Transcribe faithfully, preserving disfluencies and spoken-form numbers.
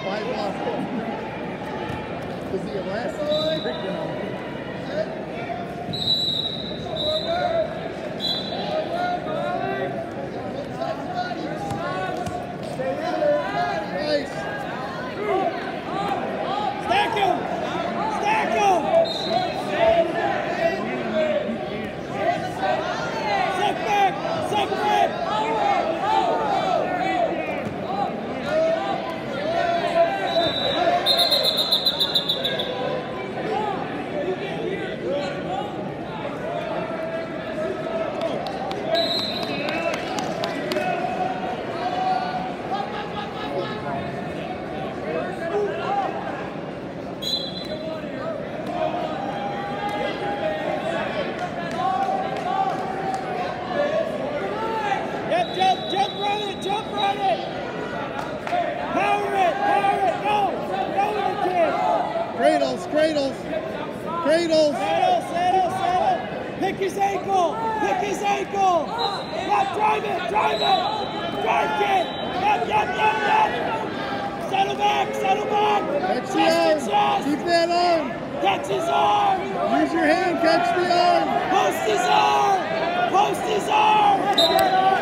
Five left. Is he at last? Nice. Stack him! Stack him! Suck back! Suck back! Yep, jump, jump, run it, jump, run it! Power it, power it, go! Go with the kid! Cradles, cradles, cradles. Settle, settle, settle! Pick his ankle! Pick his ankle! Yep, drive it, drive it! Drive, kid! Yep, yep, yep, yep! Settle back, settle back! Catch the Chest to arm. chest! Keep that arm. Catch his arm! Use your hand. Catch the arm. Post his arm! Post his arm!